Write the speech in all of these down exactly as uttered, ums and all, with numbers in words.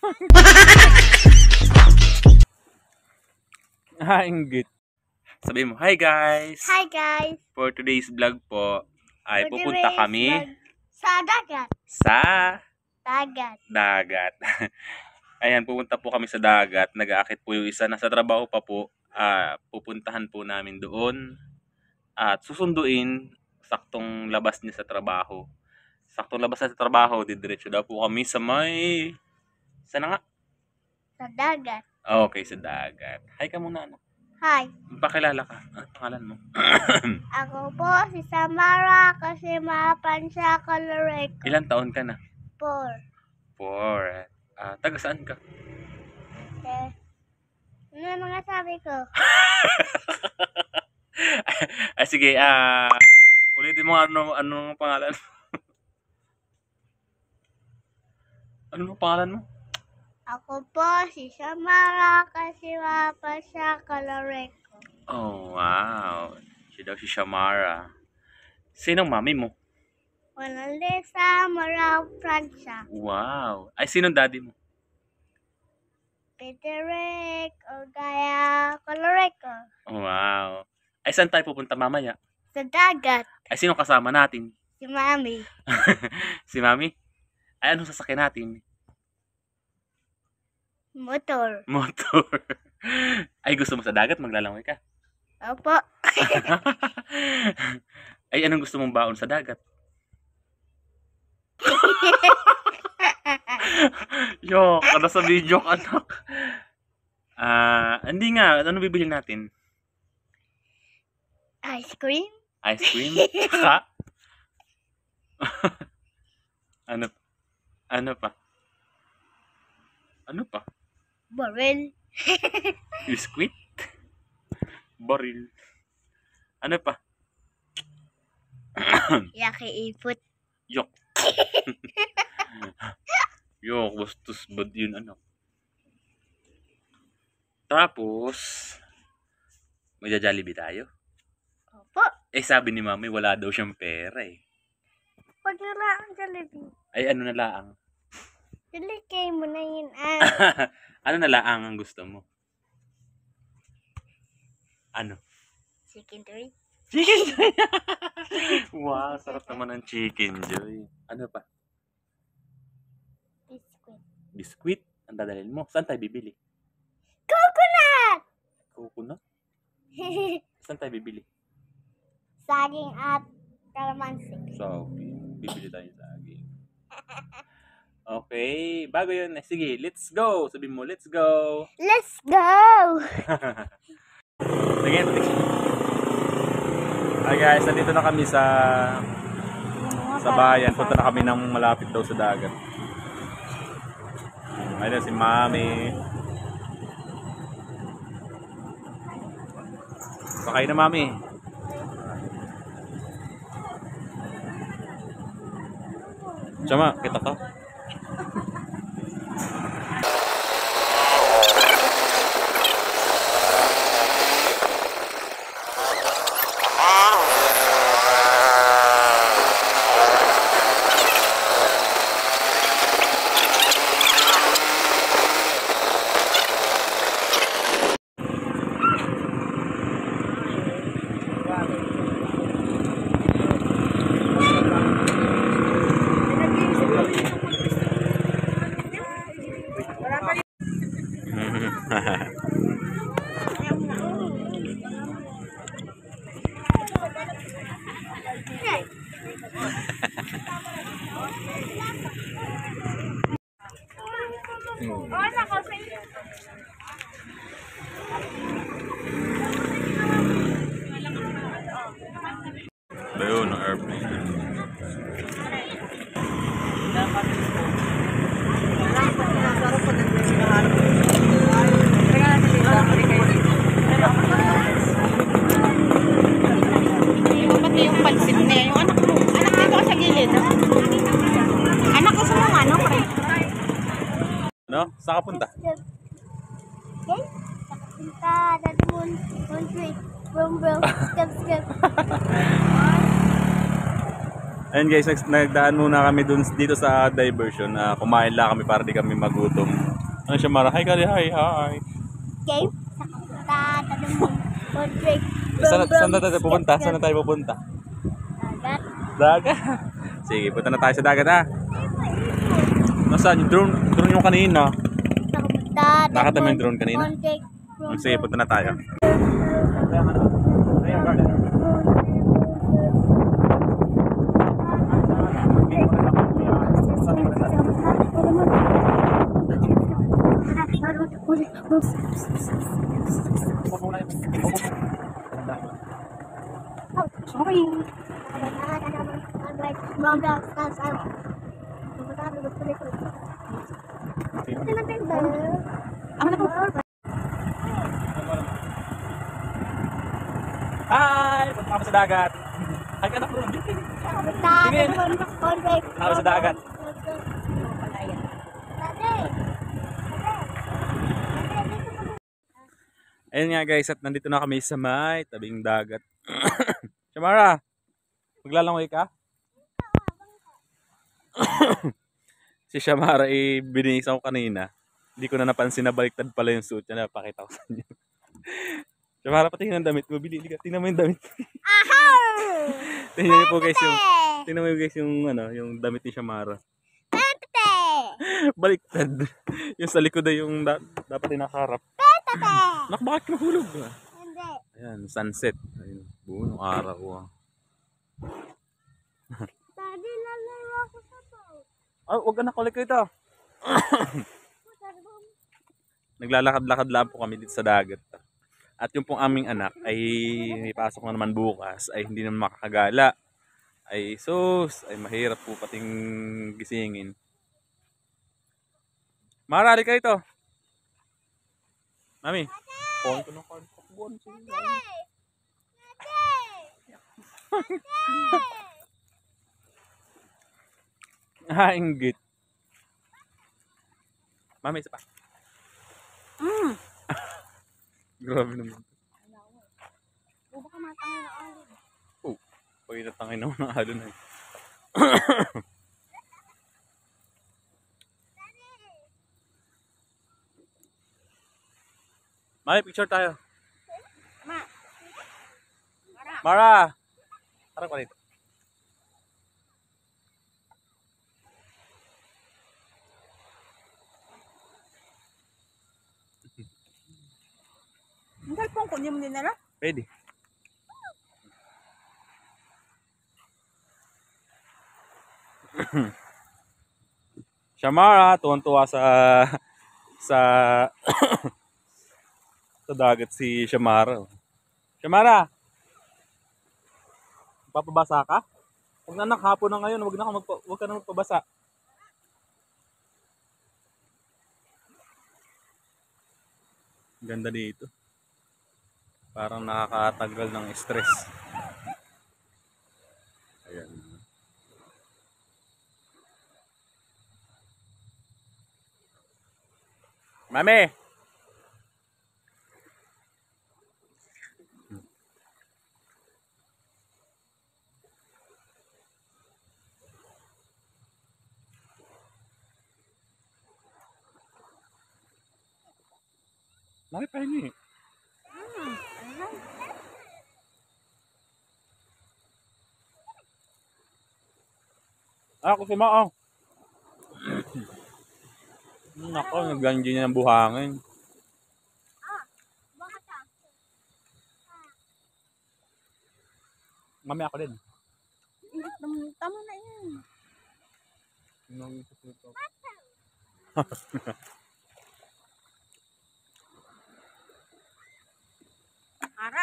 Ah, inggit. Sabi mo, hi guys! Hi guys! For today's vlog po, ay For pupunta today's kami vlog, sa dagat. sa Dagat. dagat. Ayan, pupunta po kami sa dagat. Nag-aakit po yung isa. Nasa trabaho pa po. Ah, pupuntahan po namin doon. At susunduin, saktong labas niya sa trabaho. Saktong labas na sa trabaho, didiretso daw po kami sa may... Saan na nga? Sa dagat. Okay, sa dagat. Hi ka muna, anak. Hi. Pakilala ka. Ano pangalan mo? Ako po si Samara kasi mapan sa Colorado. Ilan taon ka na? Four. Four. Ah, taga saan ka? Eh, ano mga sabi ko? ah, sige, ah, ulitin mo ano, anong pangalan mo? Ano pangalan mo? Ako po si Samara kasi mapan sa Colorado. Oh, wow. Siya daw si Shamara. Sinong mami mo? Wanalisa Mara Francia. Wow. Ay, sinong daddy mo? Peterick o Gaya Colorado. Wow. Ay, saan tayo pupunta mamaya? Sa dagat. Ay, sinong kasama natin? Si Mami. Si mami? Ay, anong sasakyan natin? Motor. Motor. Ay, gusto mo sa dagat? Maglalangoy ka? Opo. Ay, anong gusto mong baon sa dagat? Yok, ano sa video ka, anak? Ah, hindi nga. Ano bibili natin? Ice cream? Ice cream? Tsaka? ano? Ano pa? Ano pa? Baril. Biscuit? Baril. Ano pa? Yaki-ipot. Yok. Yok, bastos bad yun, ano. Tapos, magja-Jollibee tayo. Opo. Eh, sabi ni mami, wala daw siyang pera eh. Pag nila ang Jollibee. Ay, ano na laang? Tulikay mo na yun, ah. Ano na laang ang gusto mo? Ano? Chicken joy. Chicken joy! Wow, sarap naman ng chicken joy. Ano pa? Biscuit. Biscuit? Ang dadalhin mo. Saan tayo bibili? Coconut! Coconut? Saan tayo bibili? Saging at calamansi. Saging. Bibili tayo saging. Okay. Bago yun. Sige, let's go. Sabihin mo, let's go. Let's go! Sige, Hi guys, nandito na kami sa sa bayan. Punta na kami ng malapit daw sa dagat. Ayun si Mami. Sakay na, Mami. Tsama, kita ka. Ayun, airplane. Pati yung pansit niya, yung anak mo. Anak dito ka sa gilid. Anak ko sa mga ano, pre. No? Saan ka punta? Okay? Nakapunta, dati mo, one trip. Brum, brum, skip, skip. Ayun guys, nagdaan muna kami dun, dito sa diversion. Uh, kumain lang kami para di kami magutom. Ano siya Mara? Hi Kari, hi, hi. Okay? Tatanong mo. Portrait. Saan, saan na tayo pupunta? Saan na tayo pupunta? Dagat. Dagat. Sige, punta na tayo sa dagat ha. Nasaan yung drone? Drone yung kanina. Nakita mo yung drone kanina? Sige, punta na tayo. Sorry. Ako na po. Hi! Punta kami sa dagat. Hi ka na bro. Sige. Kami sa dagat. Ayun nga guys, at nandito na kami sa may tabing dagat. Shamara, maglalangoy ka? Si Shamara eh, binis ako kanina. Hindi ko na napansin na baliktad pala yung suit niya. Napakita ko sa inyo. Shamara, patingin ang damit mo. Bili, tingnan mo yung damit. Tingnan niyo po guys yung, tingnan mo guys yung, ano, yung damit ni Shamara. Baliktad. Yung sa likod ay yung da dapat ay nakaharap. Nak, bakit mahulog? Hindi. Ayan, sunset. Ayun, buo ng araw. Ah. Daddy, lalayo ako sa boat. Ah, wag ka na kulik ito. Naglalakad-lakad lang po kami dito sa dagat. At yung pong aming anak ay may pasok na naman bukas ay hindi naman makakagala. Ay sus, ay mahirap po pating gisingin. Marari ka ito. Mami. Phone ko ng card. Takbuhan siya. Ah, inggit. Mami, isa pa. Mm. Grabe naman. O baka matangin na ako. Oh, pag inatangay naman ng halo na eh. Mami, picture tayo. Ma. Mara! Harap ka dito. Ang cellphone ko, hindi mo dinala? Pwede. Shamara, tuwan-tuwa sa sa sa dagat si Shamara. Shamara! Papabasa ka? Huwag na anak, hapon na ngayon. Huwag na ka, magpa, huwag ka na magpabasa. Ganda dito. Parang nakakatagal ng stress. Ayan. Mami! Mami, pahingi. Hmm. Ah, ako si Maong. Nako, nagganji niya ng buhangin. Mami, ako din. Tama na yan. Ara.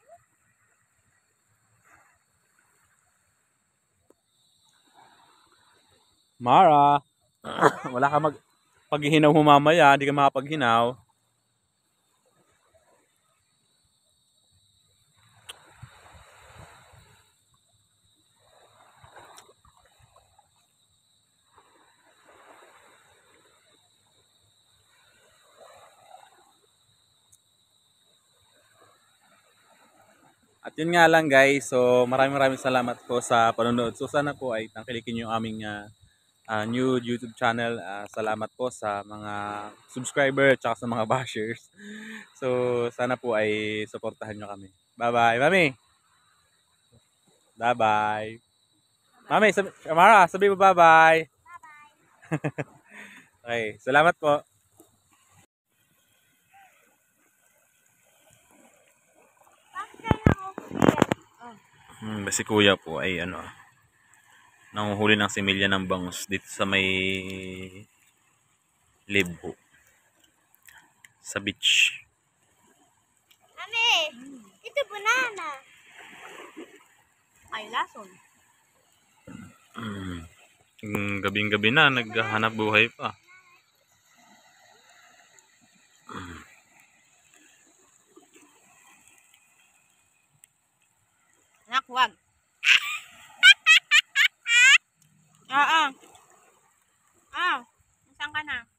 Mara, wala ka mag paghihinaw mo mamaya, hindi ka makapaghinaw. At yun nga lang guys, so maraming maraming salamat po sa panonood. So sana po ay tangkilikin yung aming uh, ah, new YouTube channel. Ah, salamat po sa mga subscriber at sa mga bashers. So, sana po ay suportahan nyo kami. Bye-bye, Mami! Bye-bye! Mami, sabi, Amara, sabi mo bye-bye! Okay, salamat po. Hmm, si Kuya po ay ano, nanguhuli ng similya ng bangus dito sa may Libho sa beach. Mami, ito banana. Ay, lason. Hmm. Mm, gabing-gabi na, naghahanap buhay pa. Anak, wag. Oo. Ah, saan ka na?